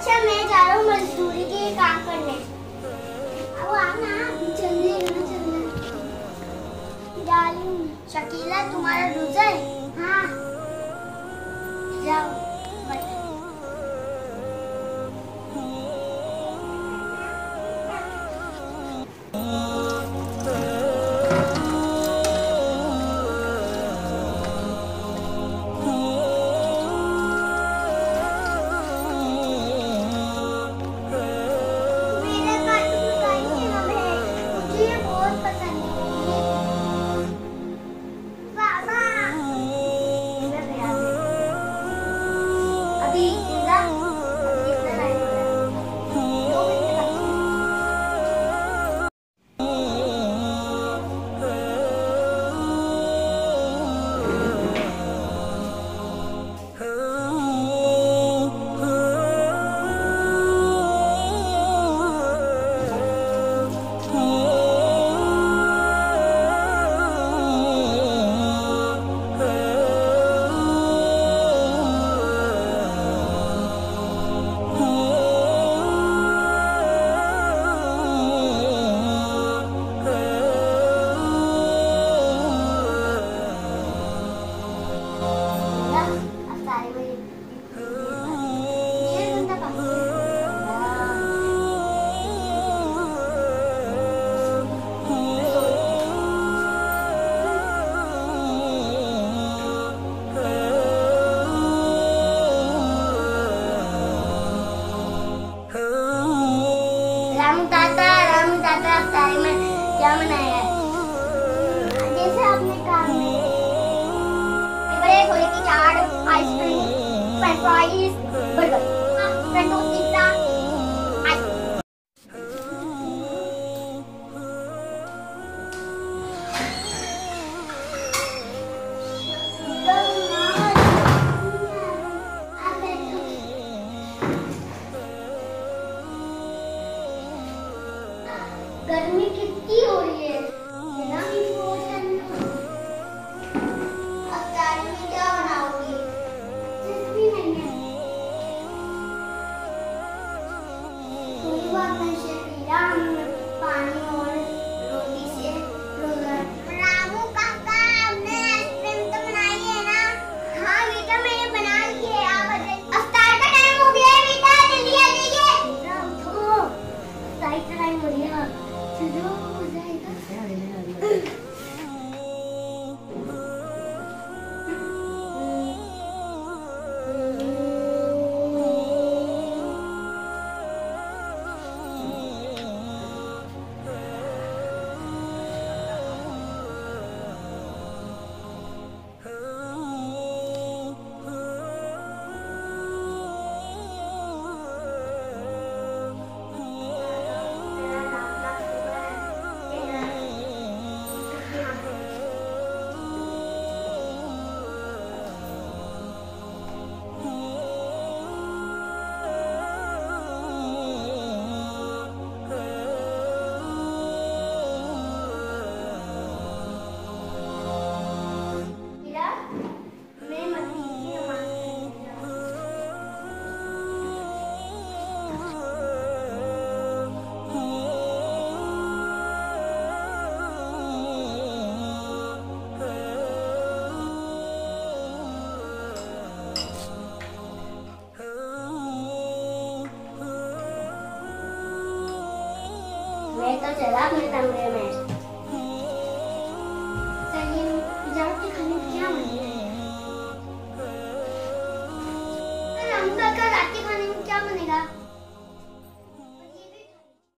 अच्छा मैं जा रहा हूँ मजदूरी के काम करने। अब आना जल्दी जल्दी जा रही हूँ। शकीला तुम्हारा रोजा है? हाँ जाओ। क्या बनाया है? जैसे आपने कहा बड़े छोले की चाट, ice cream, French fries, burger, French toast pizza, गर्मी कितनी हो रही है ना। अफ्तार में क्या बनाओगी? कुछ भी नहीं है। कोई बात नहीं शकीला, हम पानी और रोटी से रोजा। रामू काका आपने आइसक्रीम तो बनाई है ना? हाँ बेटा मैंने बना ली है। आप अफ्तार का टाइम हो गया है बेटा, जल्दी आ जाइए। उठो, अफ्तार का टाइम हो गया। चलो हो जाएगा। मैं तो चला अपने कमरे में।